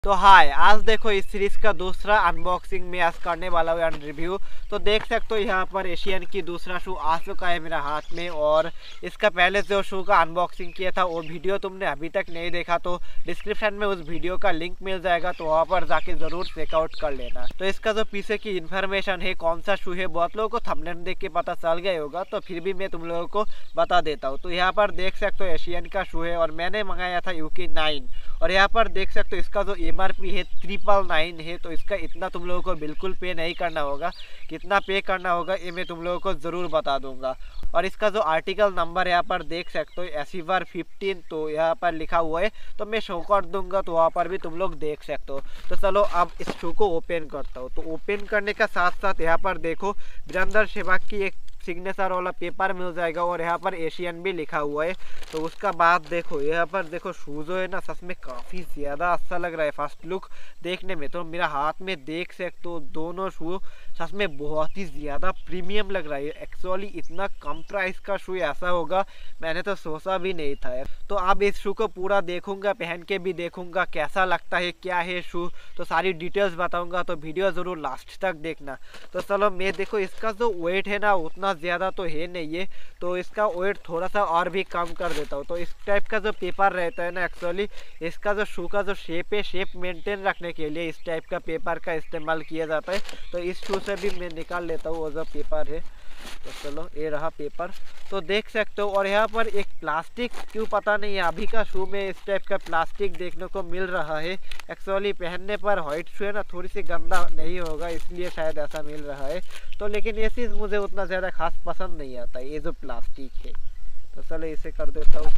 तो हाय, आज देखो इस सीरीज का दूसरा अनबॉक्सिंग में आज करने वाला हूँ एंड रिव्यू। तो देख सकते हो यहाँ पर एशियन की दूसरा शू आ चुका है मेरा हाथ में। और इसका पहले जो शू का अनबॉक्सिंग किया था वो वीडियो तुमने अभी तक नहीं देखा तो डिस्क्रिप्शन में उस वीडियो का लिंक मिल जाएगा, तो वहाँ पर जाके ज़रूर चेकआउट कर लेना। तो इसका जो पीछे की इन्फॉर्मेशन है, कौन सा शू है, बहुत लोगों को थंबनेल देख के पता चल गया होगा, तो फिर भी मैं तुम लोगों को बता देता हूँ। तो यहाँ पर देख सकते हो एशियन का शू है और मैंने मंगाया था यूके 9। और यहाँ पर देख सकते हो इसका जो एमआरपी है 999 है। तो इसका इतना तुम लोगों को बिल्कुल पे नहीं करना होगा, कितना पे करना होगा ये मैं तुम लोगों को ज़रूर बता दूंगा। और इसका जो आर्टिकल नंबर यहाँ पर देख सकते हो एसीवर 15, तो यहाँ पर लिखा हुआ है, तो मैं शो कर दूंगा, तो वहाँ पर भी तुम लोग देख सकते हो। तो चलो अब इस शो को ओपन करता हूँ। तो ओपन करने का साथ साथ यहाँ पर देखो वीरेंद्र सहवाग की एक सिग्नेचर वाला पेपर मिल जाएगा और यहाँ पर एशियन भी लिखा हुआ है। तो उसका बाद देखो यहाँ पर देखो शू जो है ना सच में काफ़ी ज़्यादा अच्छा लग रहा है फर्स्ट लुक देखने में। तो मेरा हाथ में देख सकते हो दोनों शू सच में बहुत ही ज़्यादा प्रीमियम लग रहा है। एक्चुअली इतना कम प्राइस का शू ऐसा होगा मैंने तो सोचा भी नहीं था यार। तो अब इस शू को पूरा देखूंगा, पहन के भी देखूंगा कैसा लगता है, क्या है शू, तो सारी डिटेल्स बताऊंगा। तो वीडियो ज़रूर लास्ट तक देखना। तो चलो मैं देखो इसका जो वेट है ना उतना ज़्यादा तो है नहीं है, तो इसका वेट थोड़ा सा और भी कम कर देता हूँ। तो इस टाइप का जो पेपर रहता है ना, एक्चुअली इसका जो शू का जो शेप है, शेप मेंटेन रखने के लिए इस टाइप का पेपर का इस्तेमाल किया जाता है। तो इस शू से भी मैं निकाल लेता हूँ वो जो पेपर है। तो चलो ये रहा पेपर, तो देख सकते हो। और यहाँ पर एक प्लास्टिक क्यों पता नहीं है, अभी का शू में इस टाइप का प्लास्टिक देखने को मिल रहा है। एक्चुअली पहनने पर व्हाइट शू है ना थोड़ी सी गंदा नहीं होगा, इसलिए शायद ऐसा मिल रहा है। तो लेकिन ये चीज़ मुझे उतना ज़्यादा खास पसंद नहीं आता ये जो प्लास्टिक है। तो चलो इसे कर देता हूँ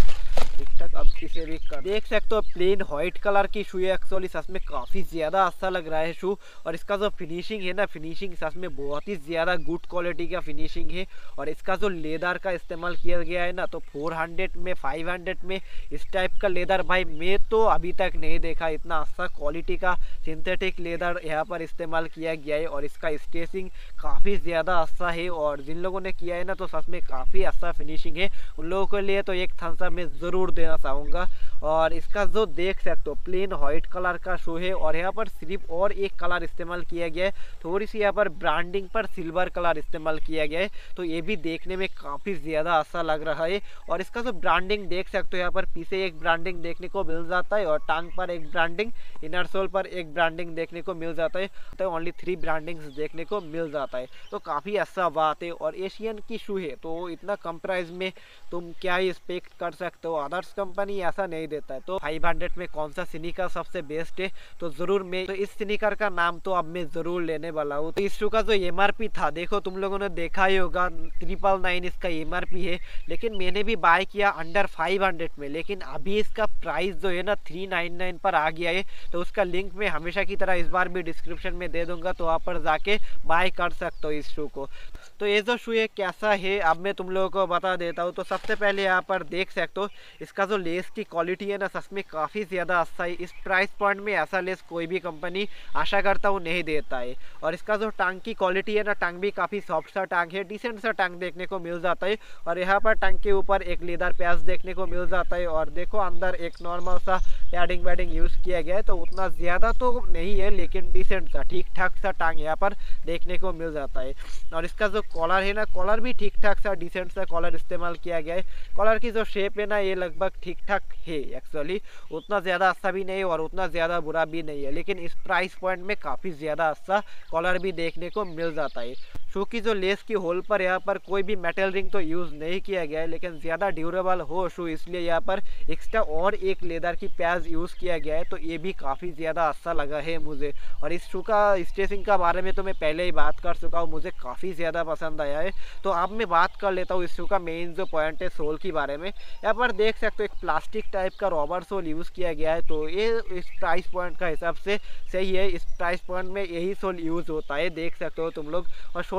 ठीक ठाक। अब इसे भी कर देख सकते हो प्लेन व्हाइट कलर की शू है। एक्चुअली सच में काफ़ी ज़्यादा अच्छा लग रहा है शू। और इसका जो फिनिशिंग है ना, फिनिशिंग सच में बहुत ही ज़्यादा गुड क्वालिटी का फिनिशिंग है। और इसका जो लेदर का इस्तेमाल किया गया है ना, तो 400 में 500 में इस टाइप का लेदर भाई मैं तो अभी तक नहीं देखा। इतना अच्छा क्वालिटी का सिंथेटिक लेदर यहाँ पर इस्तेमाल किया गया है। और इसका स्टेचिंग काफ़ी ज़्यादा अच्छा है। और जिन लोगों ने किया है ना तो सच में काफ़ी अच्छा फिनिशिंग है, उन लोगों के लिए तो एक थम्स अप मैं ज़रूर देना चाहूँगा। और इसका जो देख सकते हो प्लेन व्हाइट कलर का शू है। और यहाँ पर सिर्फ और एक कलर इस्तेमाल किया गया है, थोड़ी सी यहाँ पर ब्रांडिंग पर सिल्वर कलर इस्तेमाल किया गया है। तो ये भी देखने में काफ़ी ज़्यादा अच्छा लग रहा है। और इसका जो ब्रांडिंग देख सकते हो यहाँ पर पीछे एक ब्रांडिंग देखने को मिल जाता है, और टांग पर एक ब्रांडिंग, इनर सोल पर एक ब्रांडिंग देखने को मिल जाता है। तो ओनली 3 ब्रांडिंग्स देखने को मिल जाता है, तो काफ़ी अच्छा बात है। और एशियन की शू है तो इतना कम प्राइस में तुम क्या ही एक्सपेक्ट कर सकते हो, अदर्स कंपनी ऐसा नहीं देता है। तो 500 में कौन सा स्नीकर सबसे बेस्ट है, तो जरूर मैं तो इस स्नीकर का नाम तो अब मैं जरूर लेने वाला हूँ। तो इस शू का जो एमआरपी था देखो तुम लोगों ने देखा ही होगा 999 इसका एमआरपी है। लेकिन मैंने भी बाय किया अंडर 500 में, लेकिन अभी इसका प्राइस जो है ना 399 पर आ गया है। तो उसका लिंक मैं हमेशा की तरह इस बार भी डिस्क्रिप्शन में दे दूंगा, तो वहाँ पर जाके बाय कर सकते हो इस शू को। तो ये जो शू है कैसा है अब मैं तुम लोगों को बता देता हूँ। तो सबसे पहले यहाँ पर देख सकते हो इसका जो लेस की क्वालिटी है ना सच में काफ़ी ज़्यादा अच्छा है। इस प्राइस पॉइंट में ऐसा लेस कोई भी कंपनी आशा करता हूँ नहीं देता है। और इसका जो टांग की क्वालिटी है ना, टांग भी काफ़ी सॉफ्ट सा टांग है, डिसेंट सा टांग देखने को मिल जाता है। और यहाँ पर टांग के ऊपर एक लेदर पैच देखने को मिल जाता है। और देखो अंदर एक नॉर्मल सा पैडिंग वैडिंग यूज़ किया गया है, तो उतना ज़्यादा तो नहीं है लेकिन डिसेंट सा ठीक ठाक सा टांग यहाँ पर देखने को मिल जाता है। और इसका जो कॉलर है ना, कॉलर भी ठीक ठाक सा डिसेंट सा कॉलर इस्तेमाल किया गया है। कॉलर की जो शेप है ना ये लगभग ठीक ठाक है, एक्चुअली उतना ज़्यादा अच्छा भी नहीं और उतना ज़्यादा बुरा भी नहीं है। लेकिन इस प्राइस पॉइंट में काफ़ी ज़्यादा अच्छा कॉलर भी देखने को मिल जाता है। शू की जो लेस की होल पर यहाँ पर कोई भी मेटल रिंग तो यूज़ नहीं किया गया है, लेकिन ज़्यादा ड्यूरेबल हो शू इसलिए यहाँ पर एक्स्ट्रा और एक लेदर की पैच यूज़ किया गया है। तो ये भी काफ़ी ज़्यादा अच्छा लगा है मुझे। और इस शू का स्टेचिंग का बारे में तो मैं पहले ही बात कर चुका हूँ, मुझे काफ़ी ज़्यादा पसंद आया है। तो अब मैं बात कर लेता हूँ इस शू का मेन जो पॉइंट है सोल के बारे में। यहाँ पर देख सकते हो एक प्लास्टिक टाइप का रबर सोल यूज़ किया गया है, तो ये इस प्राइस पॉइंट का हिसाब से सही है। इस प्राइस पॉइंट में यही सोल यूज़ होता है, देख सकते हो तुम लोग। और सोल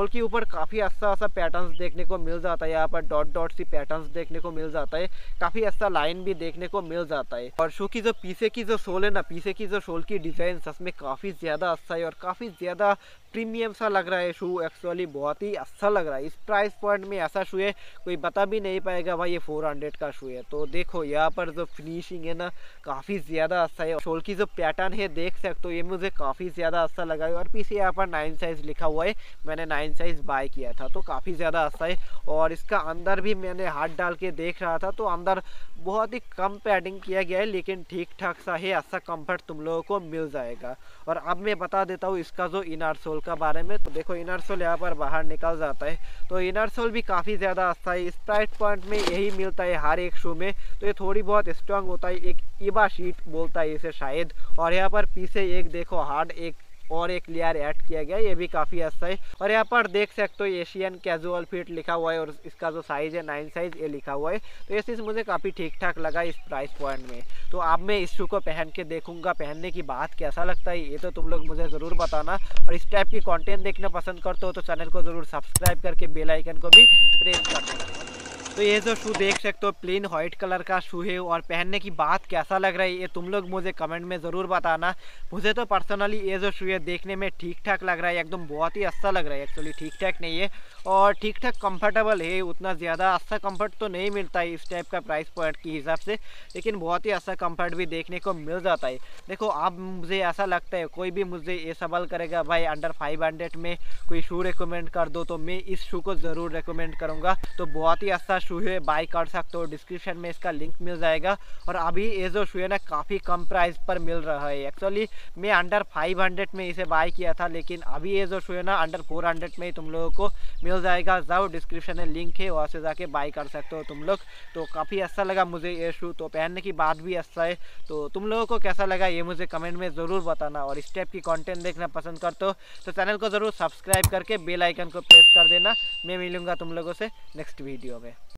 सोल के ऊपर काफ़ी अच्छा पैटर्न्स देखने को मिल जाता है। यहाँ पर डॉट डॉट सी पैटर्न्स देखने को मिल जाता है, काफ़ी अच्छा लाइन भी देखने को मिल जाता है। और शू की जो पीछे की जो सोल है ना, पीछे की जो सोल की डिज़ाइन सच में काफ़ी ज़्यादा अच्छा है और काफ़ी ज़्यादा प्रीमियम सा लग रहा है शू। एक्चुअली बहुत ही अच्छा लग रहा है। इस प्राइस पॉइंट में ऐसा शू है कोई बता भी नहीं पाएगा भाई ये 400 का शू है। तो देखो यहाँ पर जो फिनिशिंग है ना, काफ़ी ज़्यादा अच्छा है। सोल की जो पैटर्न है देख सकते हो, ये मुझे काफ़ी ज़्यादा अच्छा लगा है। और पीछे यहाँ पर 9 साइज़ लिखा हुआ है, मैंने 9 साइज़ बाय किया था, तो काफ़ी ज़्यादा अच्छा है। और इसका अंदर भी मैंने हाथ डाल के देख रहा था, तो अंदर बहुत ही कम पैडिंग किया गया है, लेकिन ठीक ठाक सा है, अच्छा कंफर्ट तुम लोगों को मिल जाएगा। और अब मैं बता देता हूँ इसका जो इनर सोल का बारे में। तो देखो इनर सोल यहाँ पर बाहर निकल जाता है, तो इनर सोल भी काफ़ी ज़्यादा अच्छा है। इस प्राइस पॉइंट में यही मिलता है हर एक शू में, तो ये थोड़ी बहुत स्ट्रांग होता है, एक ईबा शीट बोलता है इसे शायद। और यहाँ पर पीछे एक देखो हार्ड एक लेयर ऐड किया गया, ये भी काफ़ी अच्छा है। और यहाँ पर देख सकते हो एशियन कैजुअल फिट लिखा हुआ है और इसका जो साइज़ है 9 साइज़ ये लिखा हुआ है। तो ये चीज़ मुझे काफ़ी ठीक ठाक लगा इस प्राइस पॉइंट में। तो अब मैं इस शू को पहन के देखूंगा, पहनने की बात कैसा लगता है ये तो तुम लोग मुझे ज़रूर बताना। और इस टाइप की कंटेंट देखना पसंद करते हो तो चैनल को ज़रूर सब्सक्राइब करके बेल आइकन को भी प्रेस कर देना। तो ये जो शू देख सकते हो प्लेन वाइट कलर का शू है, और पहनने की बात कैसा लग रहा है ये तुम लोग मुझे कमेंट में ज़रूर बताना। मुझे तो पर्सनली ये जो शू है देखने में ठीक ठाक लग रहा है, एकदम बहुत ही अच्छा लग रहा है। एक्चुअली ठीक ठाक नहीं है और ठीक ठाक कंफर्टेबल है, उतना ज़्यादा अच्छा कंफर्ट तो नहीं मिलता है इस टाइप का प्राइस पॉइंट के हिसाब से, लेकिन बहुत ही अच्छा कंफर्ट भी देखने को मिल जाता है। देखो अब मुझे ऐसा लगता है कोई भी मुझे ये सवाल करेगा भाई अंडर 500 में कोई शू रिकमेंड कर दो, तो मैं इस शू को ज़रूर रिकमेंड करूँगा। तो बहुत ही अच्छा शू है, बाय कर सकते हो, डिस्क्रिप्शन में इसका लिंक मिल जाएगा। और अभी ये जो शू है ना काफ़ी कम प्राइस पर मिल रहा है। एक्चुअली मैं अंडर 500 में इसे बाय किया था, लेकिन अभी ये जो शू है ना अंडर 400 में ही तुम लोगों को मिल जाएगा। जाओ डिस्क्रिप्शन में लिंक है, वहाँ से जाके बाय कर सकते हो तुम लोग। तो काफ़ी अच्छा लगा मुझे ये शू, तो पहनने की बात भी अच्छा है। तो तुम लोगों को कैसा लगा ये मुझे कमेंट में ज़रूर बताना। और इस टाइप की कंटेंट देखना पसंद करते हो तो चैनल को ज़रूर सब्सक्राइब करके बेल आइकन को प्रेस कर देना। मैं मिलूँगा तुम लोगों से नेक्स्ट वीडियो में।